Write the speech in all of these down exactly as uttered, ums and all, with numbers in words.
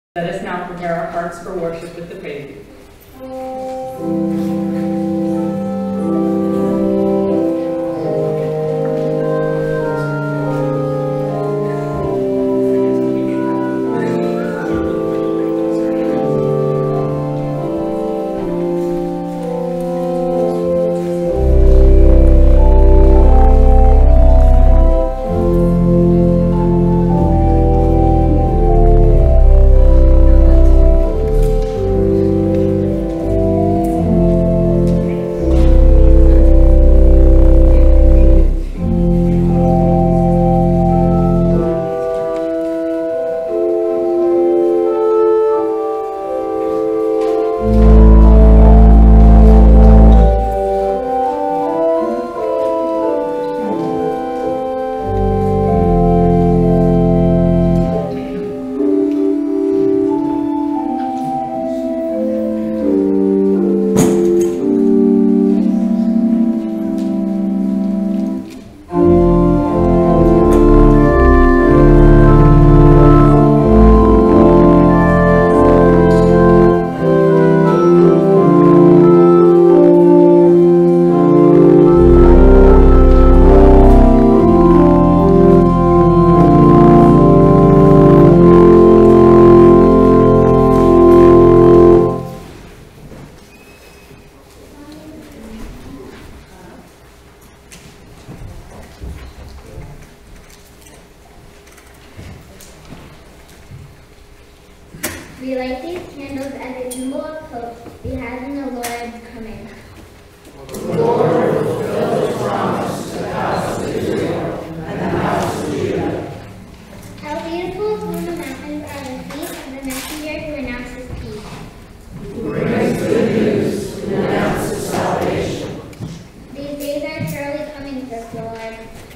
Let us now prepare our hearts for worship with the prelude. We light these candles as a symbol of hope we have in the Lord's coming. The Lord will fulfill his promise to the house of Israel and the house of Judah. How beautiful upon the mountains are the feet of the messenger who announces peace. Who brings good news, who announces salvation. These days are surely coming, says the Lord.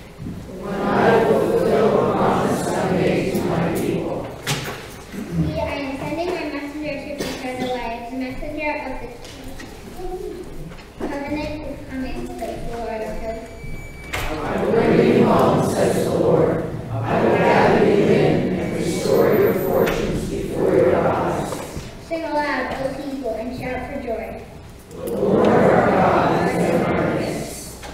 When I will fulfill the promise I made to my people. See, I am sending my messenger to prepare the way, the messenger of the covenant is coming, says the Lord of hosts. I will bring you home, says the Lord. I will gather you in and restore your fortunes before your eyes. Sing aloud, O people, and shout for joy. The Lord our God is in our midst.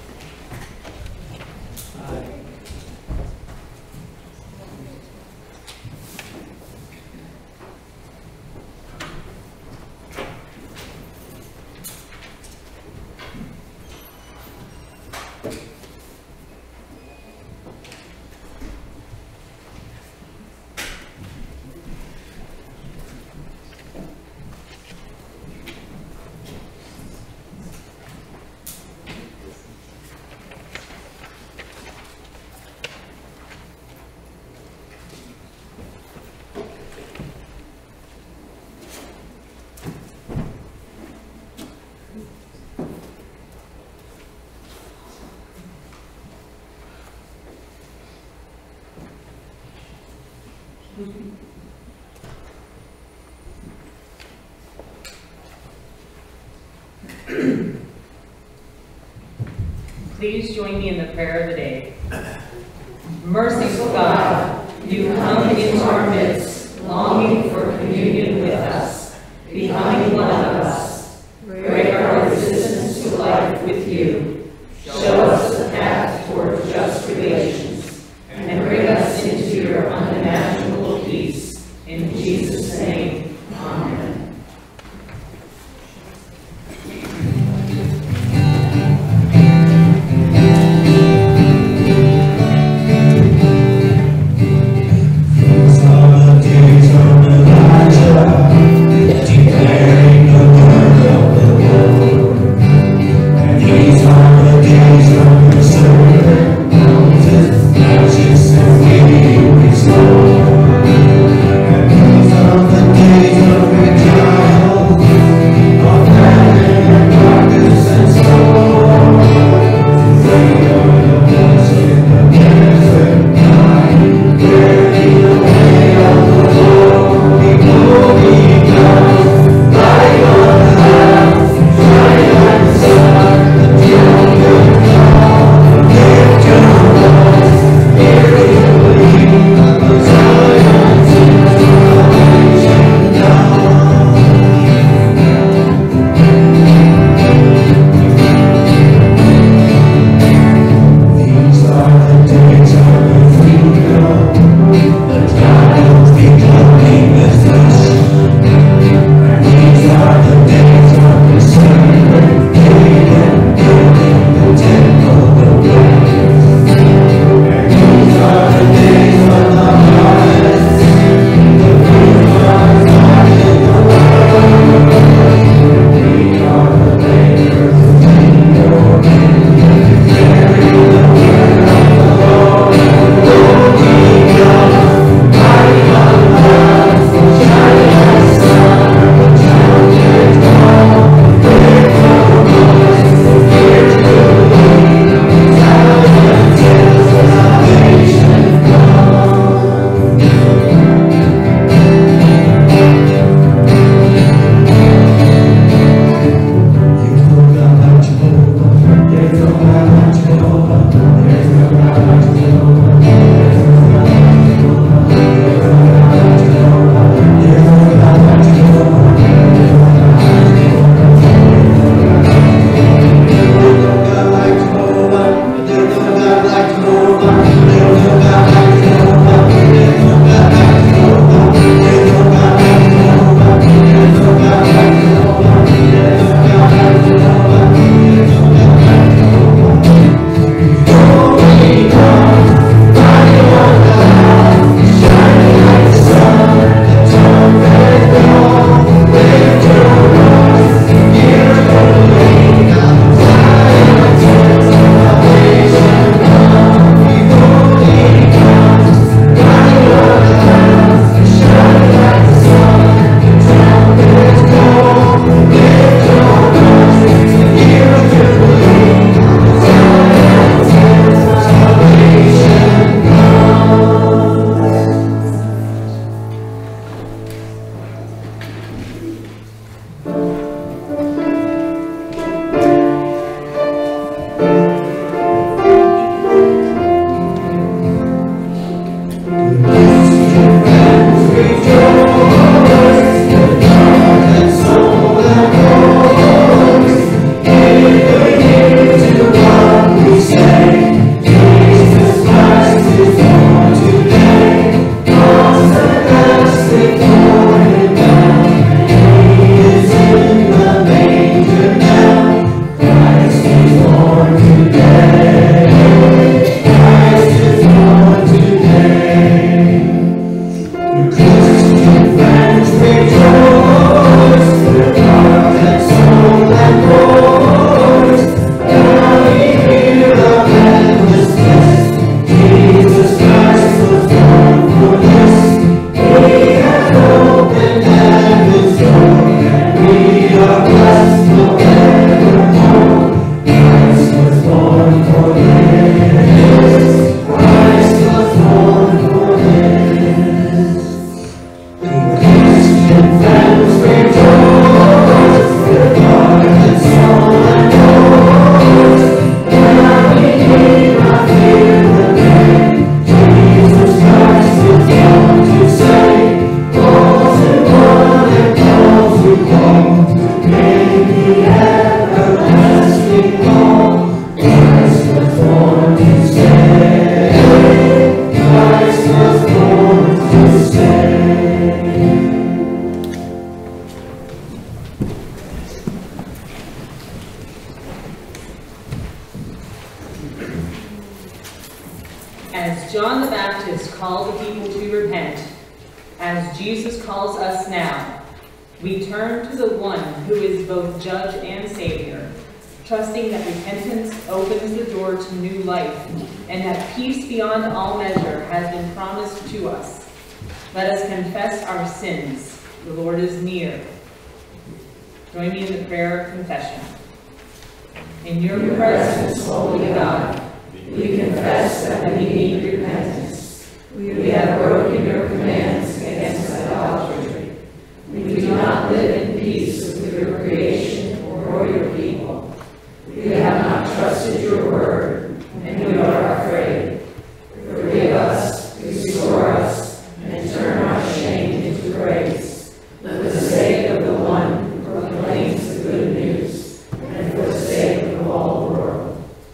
Please join me in the prayer of the day. Merciful God, you come into our midst, longing for communion with us, becoming one of us. Break our resistance to life with you. Show us the path toward just relations, and bring us into your unimaginable peace. In Jesus' name, amen. Mountains, mountains, and we restore. And these are As John the Baptist called the people to repent, as Jesus calls us now, we turn to the one who is both judge and savior, trusting that repentance opens the door to new life and that peace beyond all measure has been promised to us. Let us confess our sins. The Lord is near. Join me in the prayer of confession. In your presence, holy God, we confess that we need repentance. We have broken your commands against idolatry. We do not live in peace with your creation or your people. We have not trusted your word, and we are afraid. Forgive us, restore us, and turn our shame into praise, for the sake of the one who proclaims the good news, and for the sake of all the world.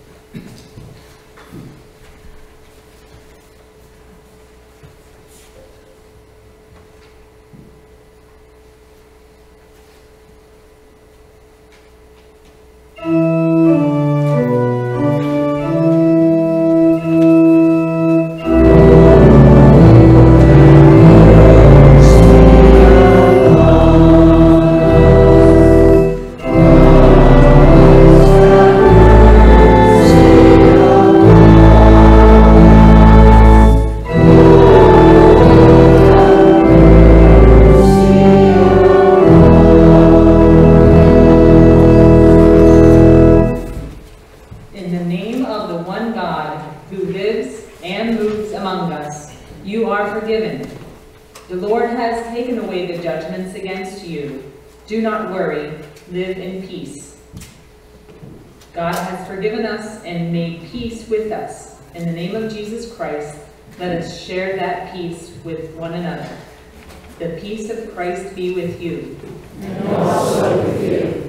Do not worry, live in peace. God has forgiven us and made peace with us. In the name of Jesus Christ, let us share that peace with one another. The peace of Christ be with you. And also with you.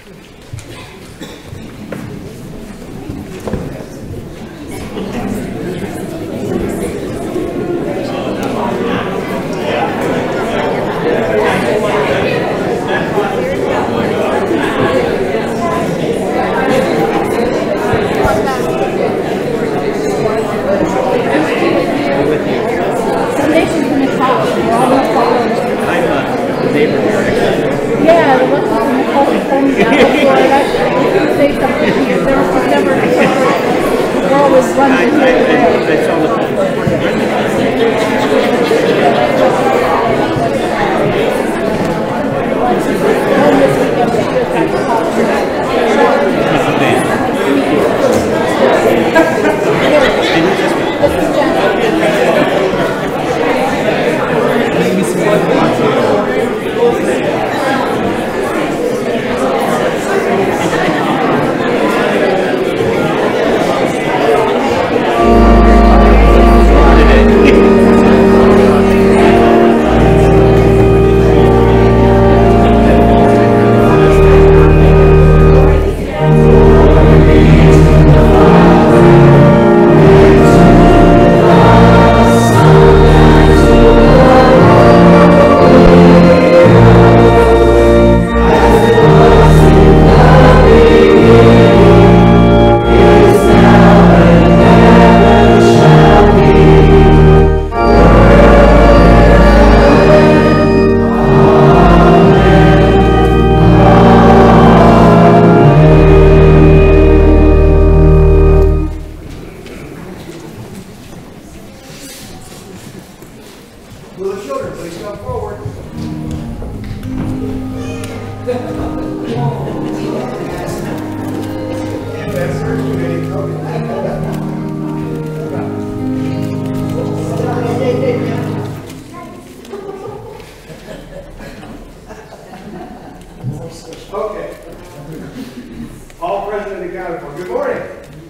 Yeah, the ones from the culture told me that before. That's say something here. There was just never a girl was running the other way. I saw the this weekend we just had to talk to This is Jen. Okay. All present and accounted for. Good morning.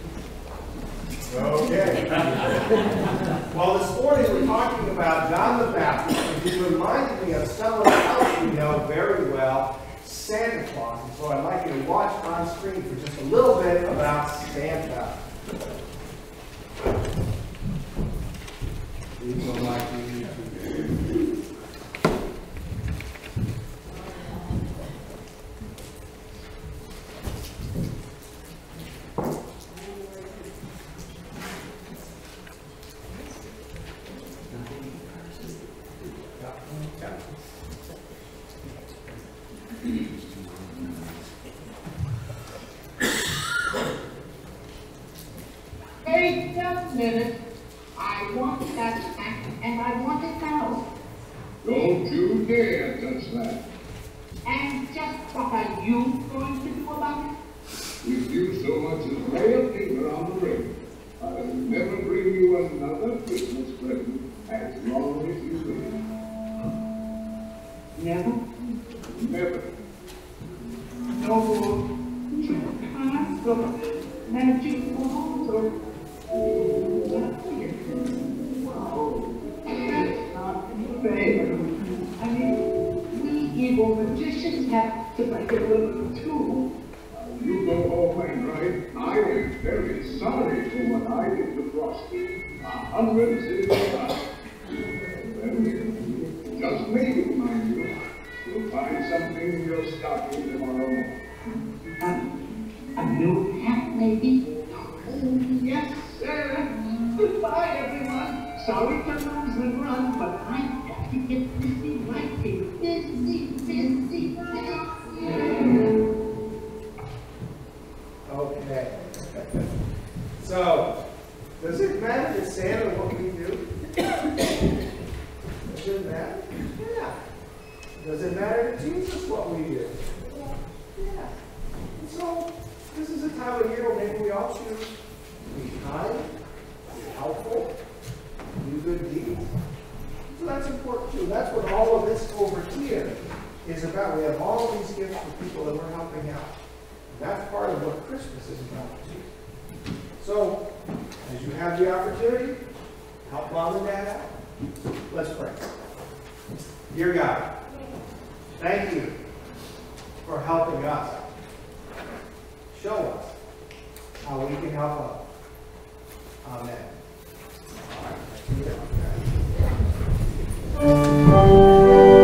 Okay. Well, this morning we're talking about John the Baptist, and he reminded me of someone else we know very well, Santa Claus. And so I'd like you to watch on screen for just a little bit about Santa. These are my wait a minute. I want that act, and I want it now. Don't you dare touch that. And just what are you going to do about it? If you so much as lay a finger on the ring, I'll never bring you another Christmas present as long as you live. Never? Never. No cards or magic balls or wow, that's not fair. I mean, we evil magicians have to make a little too. You go home and write, I am very sorry for what I did to Frosty. A hundred silver. Just maybe, mind you, you'll find something in your stocking tomorrow morning. Um, a new hat, maybe? Oh, yes, sir. Goodbye, everyone. Sorry to lose the run, but I've got to get busy writing. Busy, busy, busy. Okay. So, does it matter to Santa what we do? Does it matter? Yeah. Does it matter to Jesus what we do? Yeah. And so, this is a time of year where maybe we all choose to be kind, be helpful, do good deeds. So that's important too. That's what all of this over here is about. We have all of these gifts for people that we're helping out. That's part of what Christmas is about too. So, as you have the opportunity, help mom and dad out. Let's pray. Dear God, thank you for helping us. Show us how we can help others. Amen. All right, let's do that.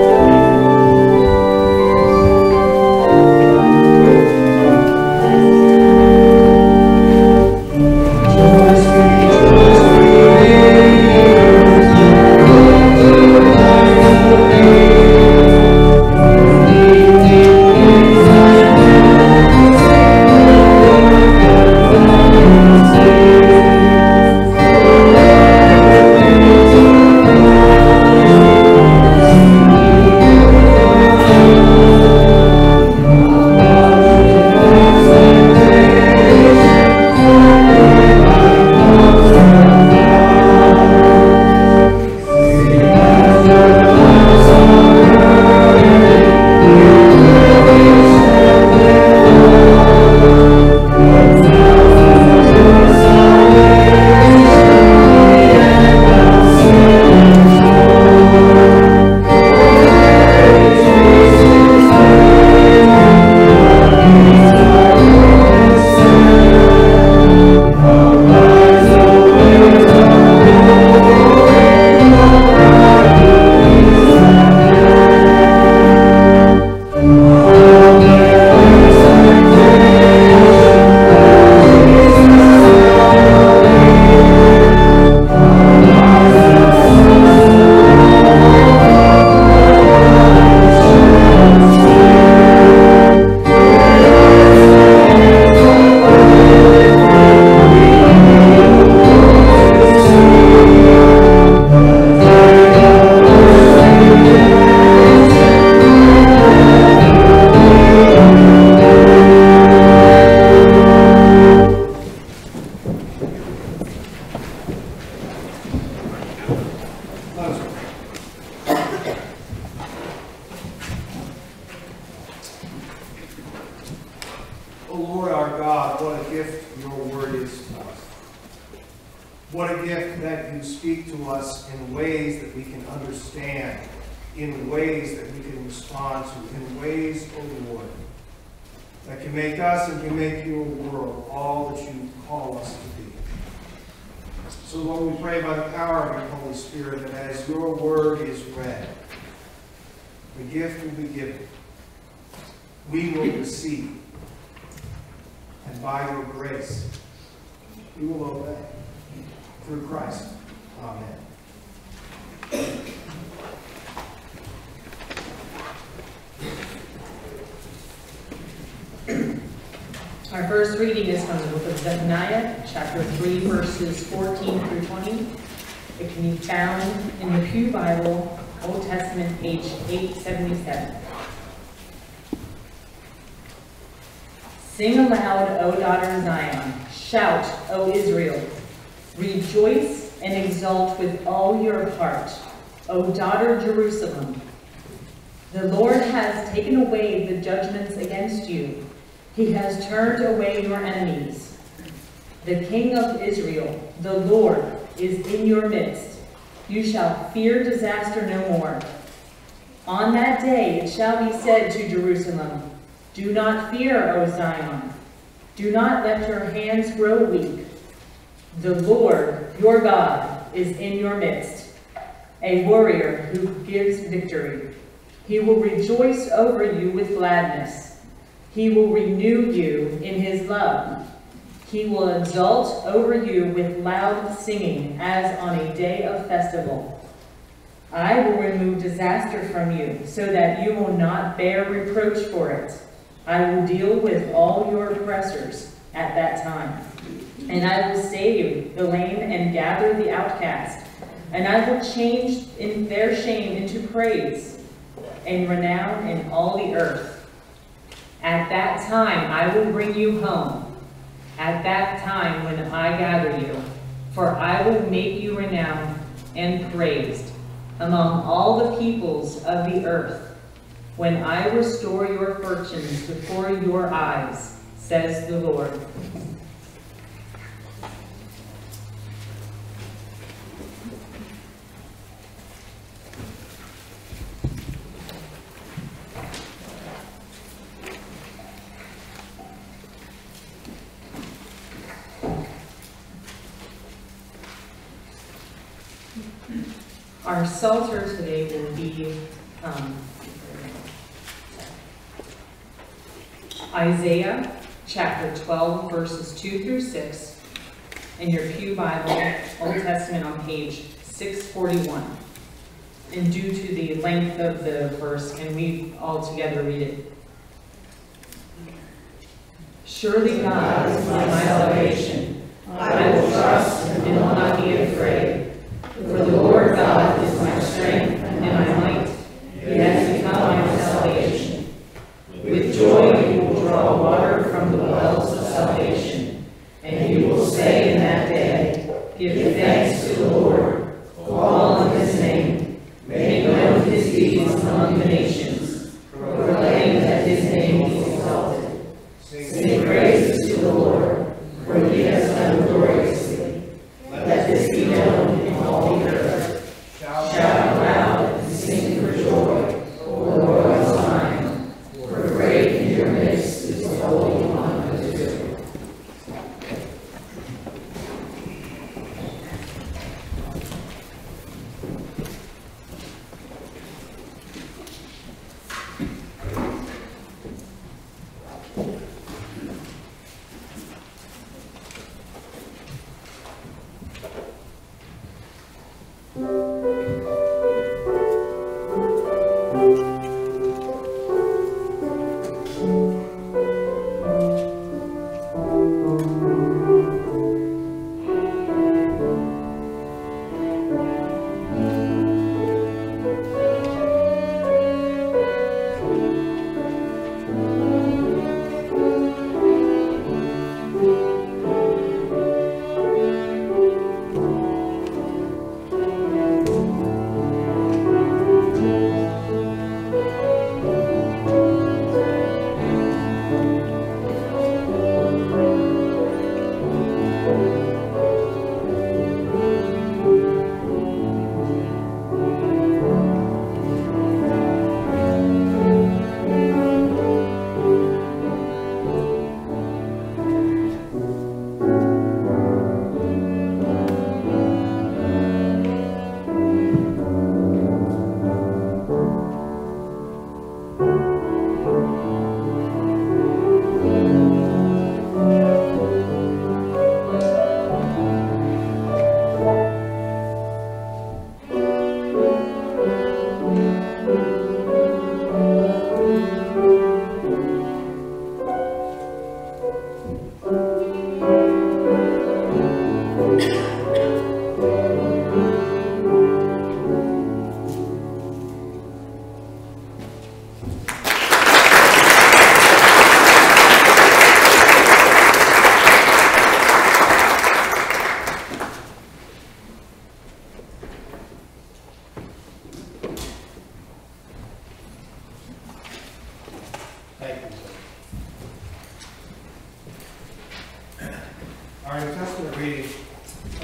O Lord our God, what a gift your word is to us. What a gift that you speak to us in ways that we can understand, in ways that we can respond to, in ways, O Lord, that can make us and can make your world all that you call us to be. So Lord, we pray by the power of your Holy Spirit that as your word is read, the gift will be given. We will receive. And by your grace, we will obey. Through Christ. Amen. Our first reading is from the book of Zephaniah, chapter three, verses fourteen through twenty. It can be found in the Pew Bible, Old Testament, page eight seventy-seven. Sing aloud, O daughter Zion. Shout, O Israel. Rejoice and exult with all your heart, O daughter Jerusalem. The Lord has taken away the judgments against you. He has turned away your enemies. The King of Israel, the Lord, is in your midst. You shall fear disaster no more. On that day it shall be said to Jerusalem, do not fear, O Zion. Do not let your hands grow weak. The Lord, your God, is in your midst, a warrior who gives victory. He will rejoice over you with gladness. He will renew you in his love. He will exult over you with loud singing as on a day of festival. I will remove disaster from you so that you will not bear reproach for it. I will deal with all your oppressors at that time. And I will save the lame and gather the outcast. And I will change in their shame into praise and renown in all the earth. At that time I will bring you home. At that time when I gather you. For I will make you renowned and praised among all the peoples of the earth, when I restore your fortunes before your eyes, says the Lord. Our psalter today will be um, Isaiah chapter twelve, verses two through six, in your Pew Bible, Old Testament, on page six forty-one. And due to the length of the verse, can we all together read it? Surely God is my salvation. I will trust and will not be afraid. For the Lord God is my strength and my might. He has become my salvation. With joy you will draw water from the wells of salvation. And you will say in that day, give thanks to the Lord, call on his name, make known his deeds among the nations, proclaim that his name is exalted. Sing praises to the Lord, for he has done gloriously.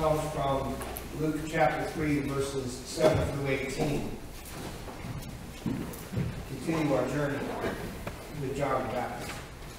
comes from Luke chapter three, verses seven through eighteen. Continue our journey with John the Baptist.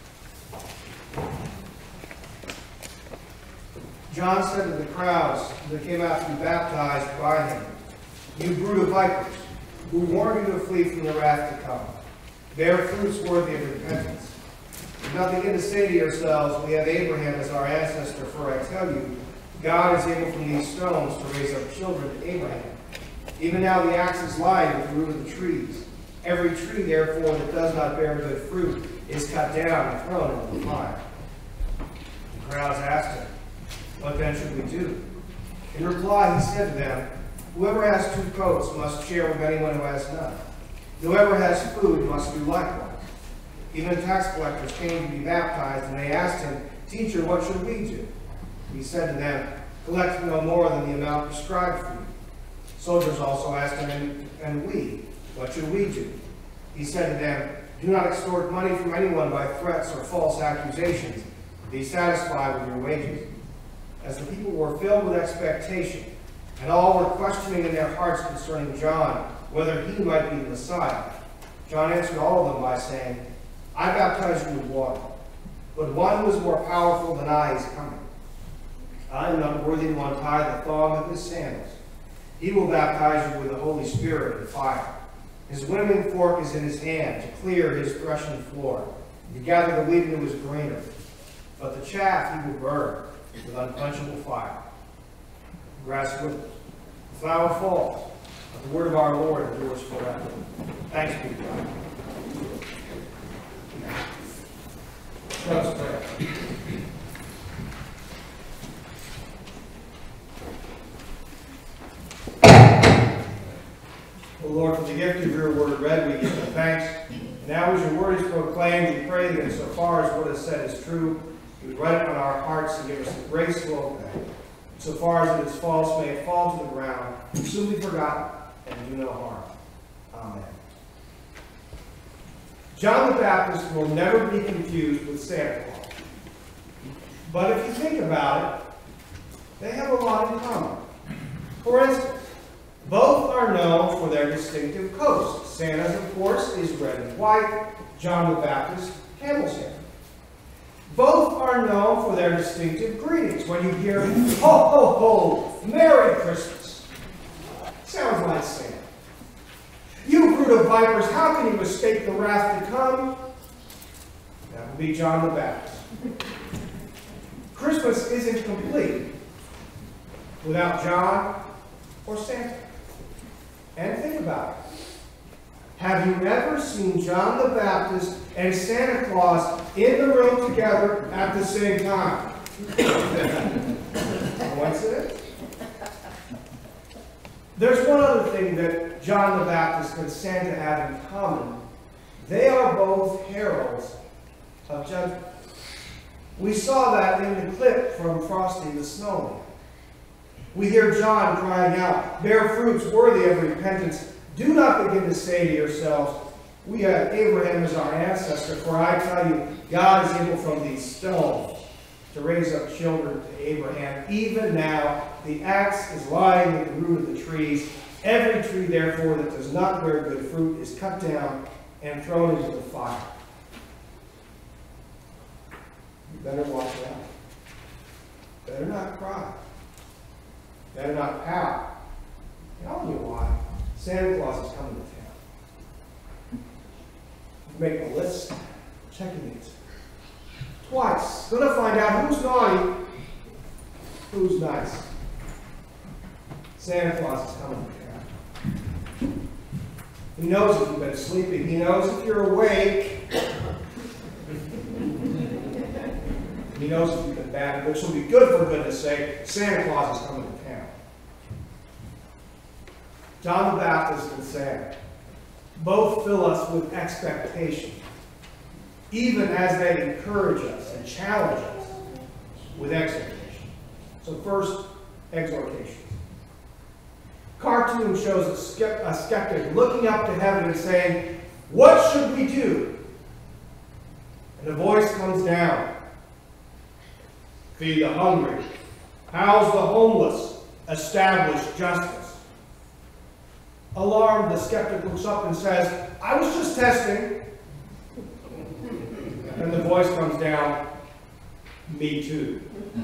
John said to the crowds that came out to be baptized by him, "You brood of vipers, who warned you to flee from the wrath to come. Bear fruits worthy of repentance. You've nothing to say to yourselves, we have Abraham as our ancestor, for I tell you, God is able from these stones to raise up children to Abraham. Even now the axe is lying at the root of the trees. Every tree, therefore, that does not bear good fruit is cut down and thrown into the fire." The crowds asked him, "What then should we do?" In reply, he said to them, "Whoever has two coats must share with anyone who has none. Whoever has food must do likewise." Even tax collectors came to be baptized, and they asked him, "Teacher, what should we do?" He said to them, "Collect no more than the amount prescribed for you." Soldiers also asked him, and, and we, what should we do? He said to them, "Do not extort money from anyone by threats or false accusations. Be satisfied with your wages." As the people were filled with expectation, and all were questioning in their hearts concerning John, whether he might be the Messiah, John answered all of them by saying, "I baptize you with water, but one who is more powerful than I is coming. I am not worthy to untie the thong of his sandals. He will baptize you with the Holy Spirit and fire. His winnowing fork is in his hand to clear his threshing floor, and to gather the wheat into his granary. But the chaff he will burn with unquenchable fire." The grass withers, the flower falls, but the word of our Lord endures forever. Thanks be to God. Let us pray. O Lord, for the gift of your word read, we give you thanks. Now as your word is proclaimed, we pray that insofar as what is said is true, you would write it on our hearts and give us the grace to obey. So far as it is false, may it fall to the ground, soon be forgotten, and do no harm. Amen. John the Baptist will never be confused with Santa Claus. But if you think about it, they have a lot in common. For instance, both are known for their distinctive coats. Santa's, of course, is red and white. John the Baptist, camel's hair. Both are known for their distinctive greetings. When you hear, "Ho, ho, ho, Merry Christmas," sounds like Santa. "You brood of vipers, how can you mistake the wrath to come?" That would be John the Baptist. Christmas isn't complete without John or Santa. And think about it. Have you ever seen John the Baptist and Santa Claus in the room together at the same time? Coincidence? There's one other thing that John the Baptist and Santa have in common. They are both heralds of judgment. We saw that in the clip from Frosty the Snowman. We hear John crying out, "Bear fruits worthy of repentance. Do not begin to say to yourselves, we have Abraham as our ancestor, for I tell you, God is able from these stones to raise up children to Abraham. Even now, the axe is lying at the root of the trees. Every tree, therefore, that does not bear good fruit is cut down and thrown into the fire." You better watch out. Better not cry. Better not pout. Tell you why. Santa Claus is coming to town. Make a list. Checking it. Twice. Gonna find out who's naughty, who's nice. Santa Claus is coming to town. He knows if you've been sleeping. He knows if you're awake. He knows if you've been bad, which will be good for goodness sake. Santa Claus is coming to town. John the Baptist and Santa both fill us with expectation, even as they encourage us and challenge us with exhortation. So first, exhortation. Cartoon shows a, skept a skeptic looking up to heaven and saying, "What should we do?" And a voice comes down. "Feed the hungry, How's the homeless establish justice? Alarmed, the skeptic looks up and says, I was just testing. And the voice comes down, me too.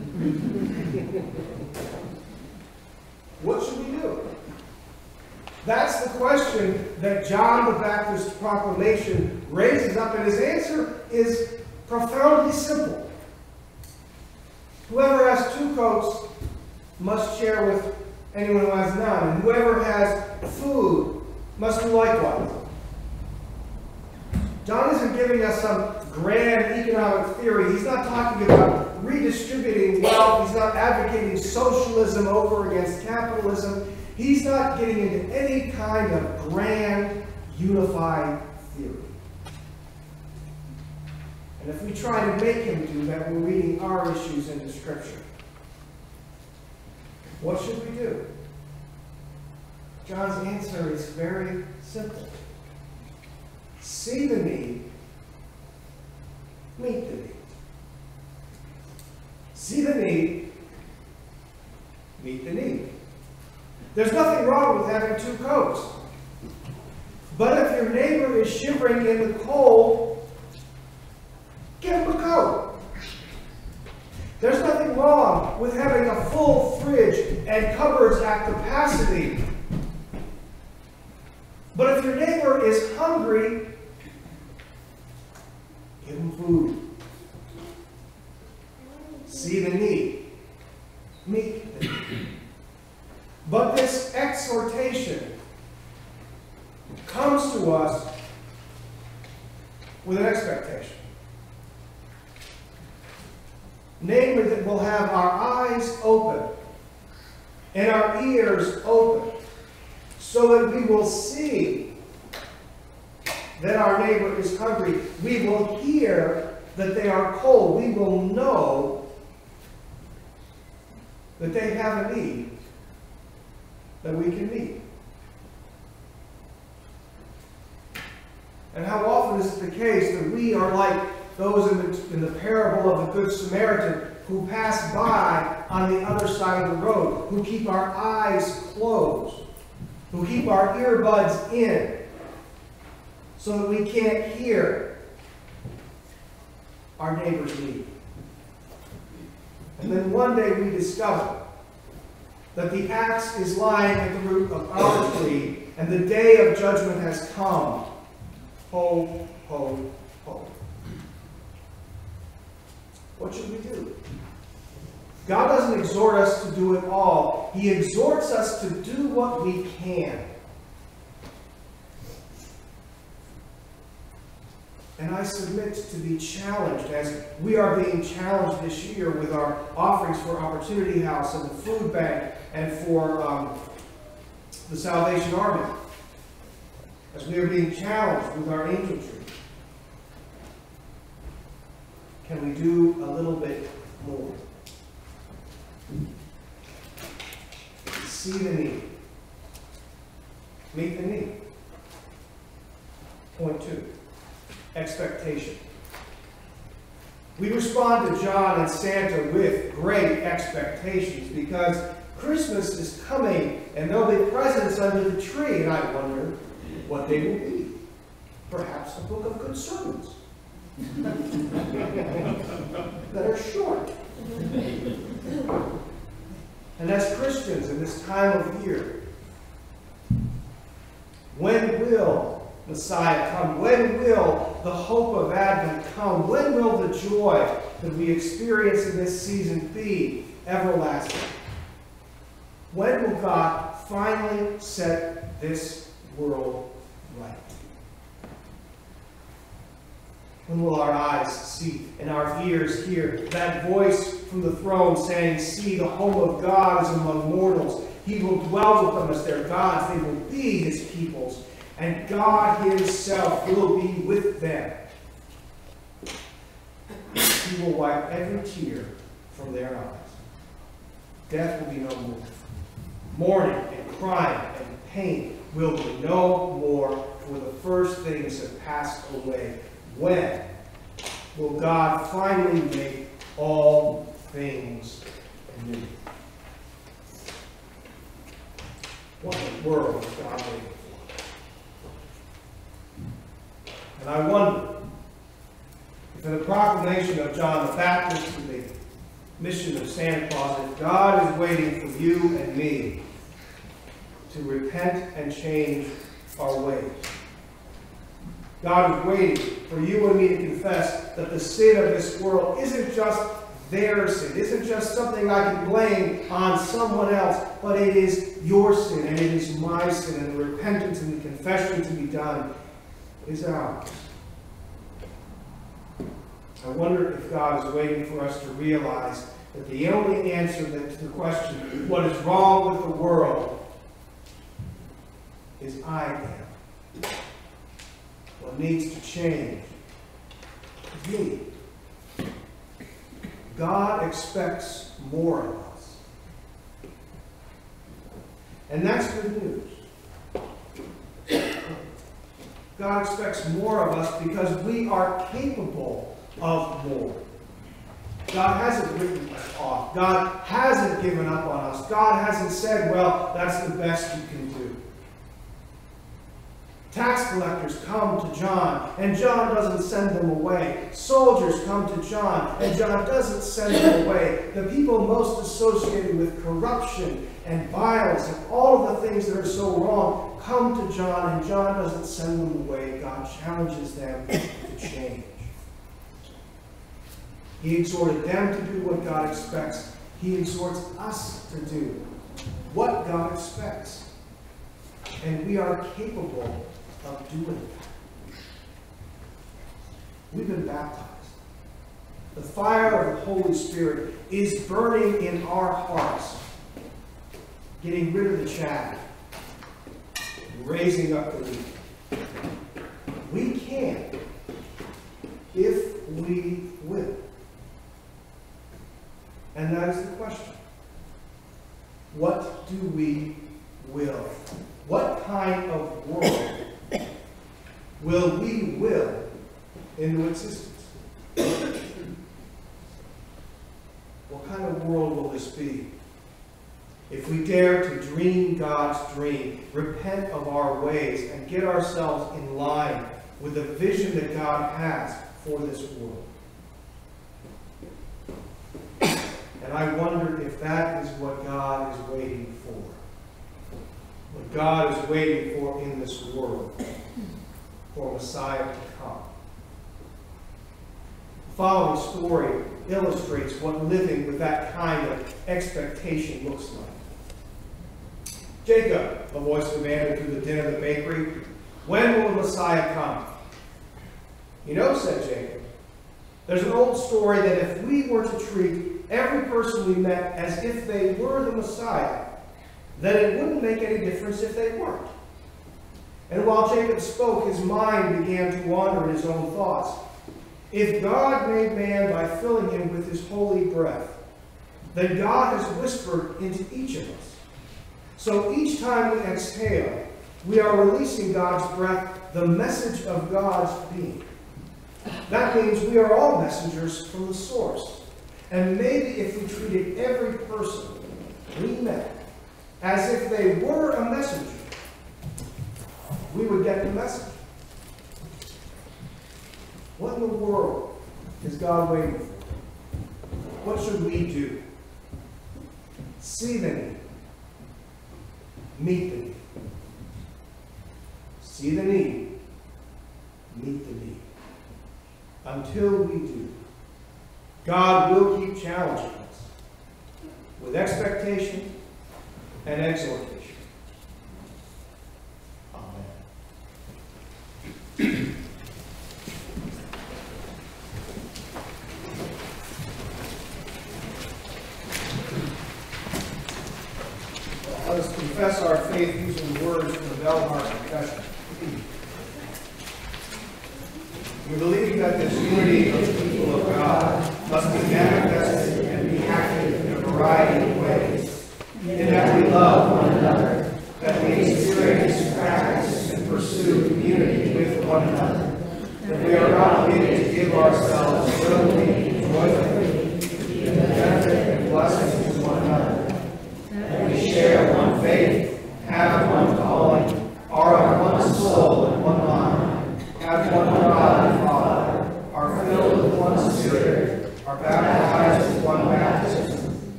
What should we do? That's the question that John the Baptist's proclamation raises up, and his answer is profoundly simple. Whoever has two coats must share with anyone who has none, and whoever has food must do likewise. John isn't giving us some grand economic theory. He's not talking about redistributing wealth. He's not advocating socialism over against capitalism. He's not getting into any kind of grand, unified theory. And if we try to make him do that, we're reading our issues into Scripture. What should we do? John's answer is very simple. See the need, meet the need. See the need, meet the need. There's nothing wrong with having two coats. But if your neighbor is shivering in the cold, give him a coat. There's nothing wrong with having a full fridge and cupboards at capacity. But if your neighbor is hungry, give him food. See the need. Meet the need. But this exhortation comes to us with an expectation. Namely, that we'll have our eyes open and our ears open so that we will see that our neighbor is hungry. We will hear that they are cold. We will know that they have a need that we can meet. And how often is it the case that we are like those in the, in the parable of the Good Samaritan who pass by on the other side of the road, who keep our eyes closed, who keep our earbuds in so that we can't hear our neighbor's need. And then one day we discover that the axe is lying at the root of our tree, and the day of judgment has come. Ho, ho, ho. What should we do? God doesn't exhort us to do it all. He exhorts us to do what we can. And I submit to be challenged, as we are being challenged this year with our offerings for Opportunity House and the Food Bank and for um, the Salvation Army. As we are being challenged with our angel tree. Can we do a little bit more? See the need. Meet the need. Point two. Expectation. We respond to John and Santa with great expectations because Christmas is coming and there'll be presents under the tree, and I wonder what they will be. Perhaps a book of good sermons that are short. And as Christians in this time of year, when will Messiah come? When will the hope of Advent come? When will the joy that we experience in this season be everlasting? When will God finally set this world right? When will our eyes see and our ears hear that voice from the throne saying, "See, the home of God is among mortals. He will dwell with them as their gods. They will be his peoples. And God himself will be with them. He will wipe every tear from their eyes. Death will be no more. Mourning and crying and pain will be no more, for the first things have passed away." When will God finally make all things new? What in the world is God waiting for? And I wonder if in the proclamation of John the Baptist and the mission of Santa Claus, if God is waiting for you and me to repent and change our ways. God is waiting for you and me to confess that the sin of this world isn't just their sin, isn't just something I can blame on someone else, but it is your sin and it is my sin, and the repentance and the confession to be done is ours. I wonder if God is waiting for us to realize that the only answer to the question, what is wrong with the world, is I am. What needs to change is me. God expects more of us. And that's good news. God expects more of us because we are capable of more. God hasn't written us off. God hasn't given up on us. God hasn't said, well, that's the best you can do. Tax collectors come to John, and John doesn't send them away. Soldiers come to John, and John doesn't send them away. The people most associated with corruption and violence and all of the things that are so wrong come to John, and John doesn't send them away. God challenges them to change. He exhorted them to do what God expects. He exhorts us to do what God expects. And we are capable of doing that. We've been baptized. The fire of the Holy Spirit is burning in our hearts, getting rid of the chaff, raising up the wheat. We can, if we will. And that is the question. What do we will? What kind of world will we will into existence? What kind of world will this be? If we dare to dream God's dream, repent of our ways, and get ourselves in line with the vision that God has for this world. And I wonder if that is what God is waiting for. What God is waiting for in this world. For Messiah to come. The following story illustrates what living with that kind of expectation looks like. Jacob, a voice demanded through the din of the bakery, when will the Messiah come? You know, said Jacob, there's an old story that if we were to treat every person we met as if they were the Messiah, then it wouldn't make any difference if they weren't. And while Jacob spoke, his mind began to wander in his own thoughts. If God made man by filling him with his holy breath, then God has whispered into each of us. So each time we exhale, we are releasing God's breath, the message of God's being. That means we are all messengers from the source. And maybe if we treated every person we met as if they were a messenger, we would get the message. What in the world is God waiting for? What should we do? See the need. Meet the need. See the need. Meet the need. Until we do, God will keep challenging us with expectation and exhortation. Amen. Let us confess our faith using the words from the Belmar Confession. We believe that this unity of the people of God must be manifested and be active in a variety of ways, in that we love one another, that we experience, practice, and pursue community with one another, that we are obligated to give ourselves willingly, joyfully, to the benefit and blessing of one another, that we share one faith, have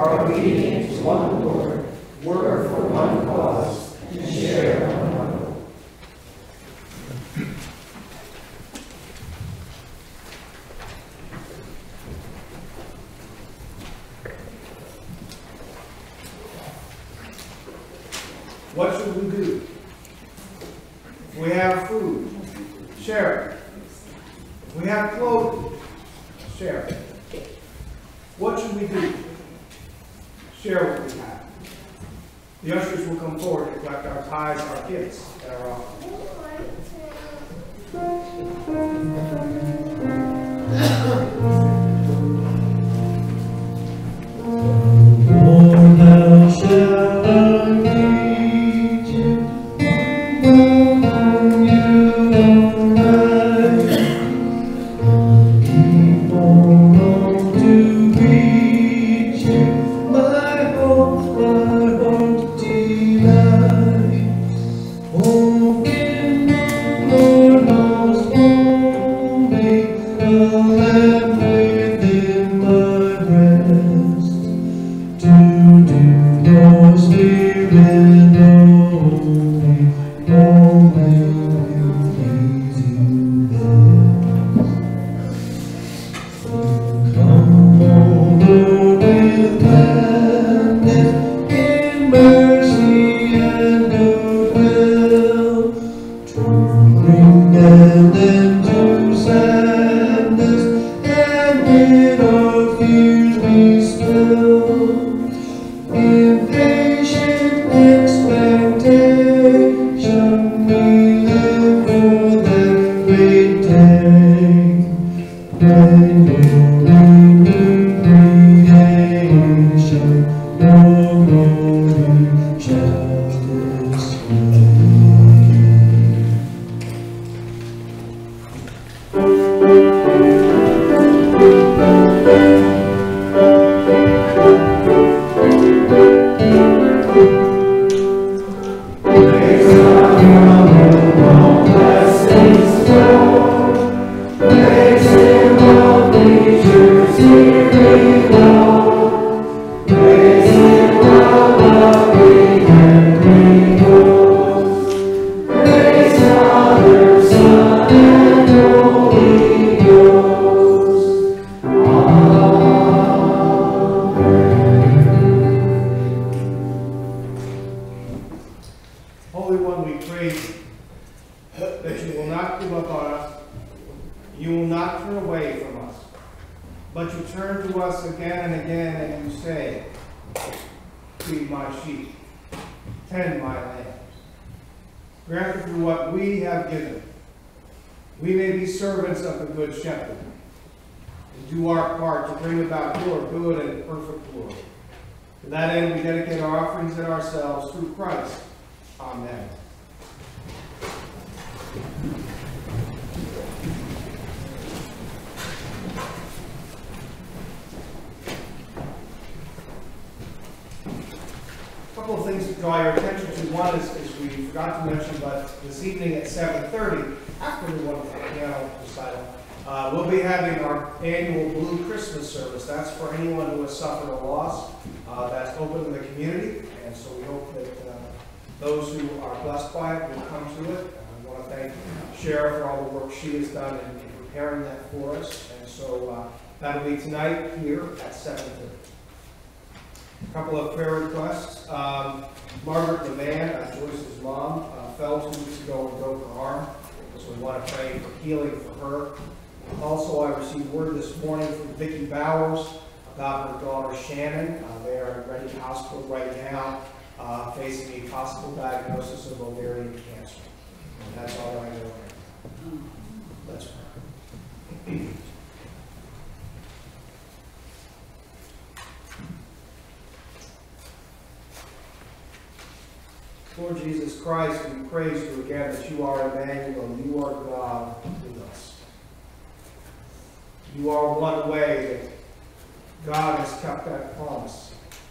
are obedient to one Lord, work for one cause, and share one hope. What should we do? If we have food, share it. If we have clothing, share it. What should we do? Share what we have. The ushers will come forward to collect our tithes, our gifts, and our offerings. Oh, thou shalt meet you among you alright. People long to greet you, my hope, my hope delight. Oh, in the Lord most holy, I'll have within my breast to do your spirit only, only will please you best. Come, O Lord, with gladness, in mercy and goodwill, to bring an end to sadness, and bid our fears be still. In patient expectation, we live for that great day, when your renewed creation your glory shall display. Holy One, we praise you that you will not give up on us, you will not turn away from us, but you turn to us again and again and you say, feed my sheep, tend my lambs. Grant that through what we have given, we may be servants of the Good Shepherd, and do our part to bring about your good and perfect glory. To that end, we dedicate our offerings and ourselves through Christ. Amen. A couple of things to draw your attention to. One is, is we forgot to mention, but this evening at seven thirty, after the wonderful piano recital, uh, we'll be having our annual Blue Christmas service. That's for anyone who has suffered a loss. Uh, that's open to the community, and so we hope that uh, those who are blessed by it will come to it. Uh, I want to thank Shara for all the work she has done in, in preparing that for us. And so uh, that'll be tonight here at seven thirty. A couple of prayer requests. Um, Margaret LeMan, uh, Joyce's mom, uh, fell two weeks ago and broke her arm. So we want to pray for healing for her. Also, I received word this morning from Vicki Bowers about her daughter Shannon. Uh, they are in Reading Hospital right now, uh, facing a possible diagnosis of ovarian cancer. And that's all I know right now. Let's pray. Lord Jesus Christ, we praise you again that you are Emmanuel, you are God with us. You are one way that God has kept that promise,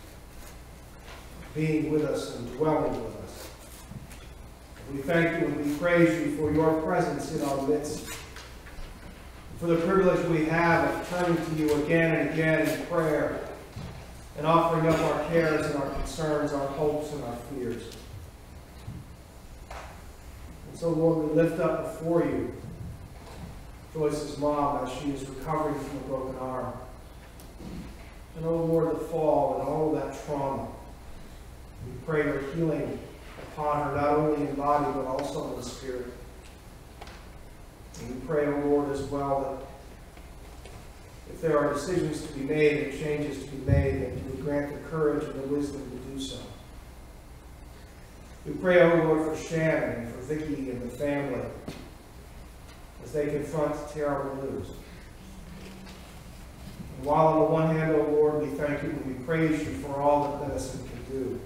being with us and dwelling with us. We thank you and we praise you for your presence in our midst, for the privilege we have of turning to you again and again in prayer, and offering up our cares and our concerns, our hopes and our fears. And so, Lord, we lift up before you Joyce's mom as she is recovering from a broken arm. And, oh Lord, the fall and all of that trauma. We pray for healing upon her, not only in body, but also in the spirit. And we pray, oh Lord, as well, that if there are decisions to be made and changes to be made, that you would grant the courage and the wisdom to do so. We pray, oh Lord, for Shannon and for Vicki and the family as they confront terrible news. And while on the one hand, oh Lord, we thank you and we praise you for all that medicine can do.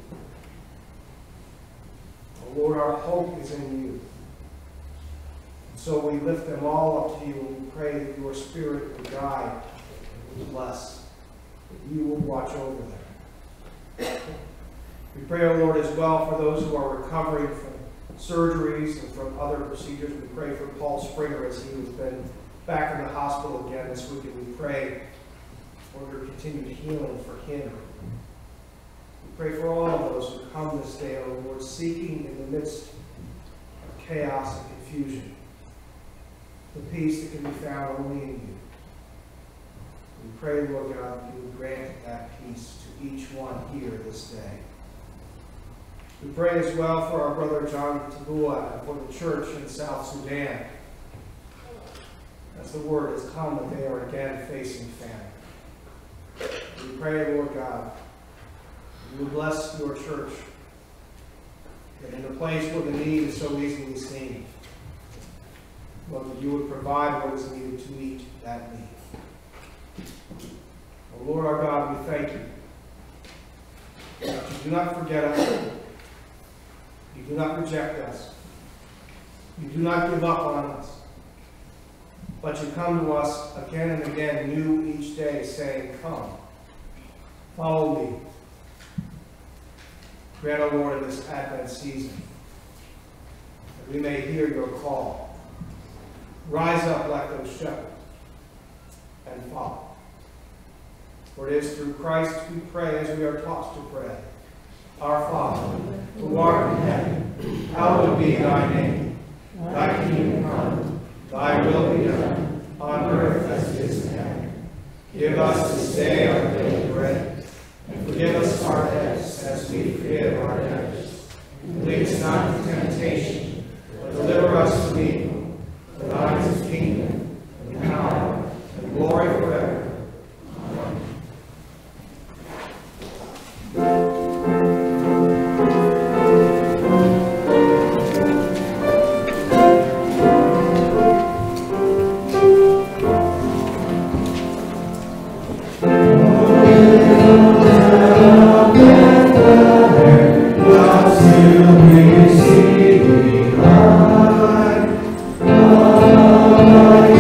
Oh Lord, our hope is in you. And so we lift them all up to you and we pray that your Spirit would guide and would bless, that you would watch over them. We pray, O Lord, as well for those who are recovering from surgeries and from other procedures. We pray for Paul Springer as he has been back in the hospital again this week, and we pray for your continued healing for him. We pray for all of those who come this day, O Lord, seeking in the midst of chaos and confusion the peace that can be found only in you. We pray, Lord God, that you would grant that peace to each one here this day. We pray as well for our brother John Tabua and for the church in South Sudan, as the word has come that they are again facing famine. We pray, Lord God, you would bless your church, that in a place where the need is so easily seen, Lord, that you would provide what is needed to meet that need. Oh, Lord our God, we thank you that you do not forget us. You do not reject us. You do not give up on us. But you come to us again and again, new each day, saying, come, follow me. Grant, O Lord, in this Advent season, that we may hear your call. Rise up like those shepherds and follow. For it is through Christ we pray as we are taught to pray. Our Father, who art in heaven, hallowed be thy name. Thy kingdom come, thy will be done, on earth as it is in heaven. Give us this day our daily bread, and forgive us our debts as we forgive our debtors. And lead us not into temptation, but deliver us from evil. For thine is the kingdom, and power, and glory forever. Oh,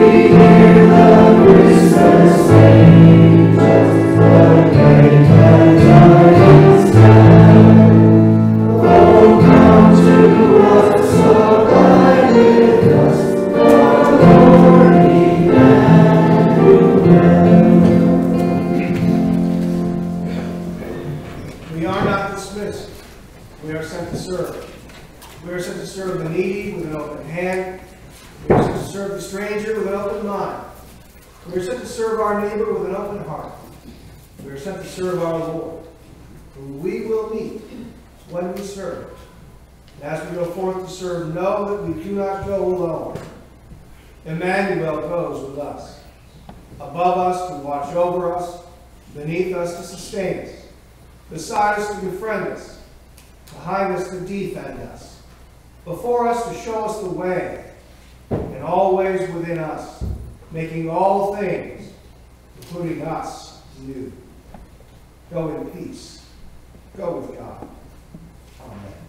Emmanuel goes with us, above us to watch over us, beneath us to sustain us, beside us to befriend us, behind us to defend us, before us to show us the way, and always within us, making all things, including us, new. Go in peace. Go with God. Amen.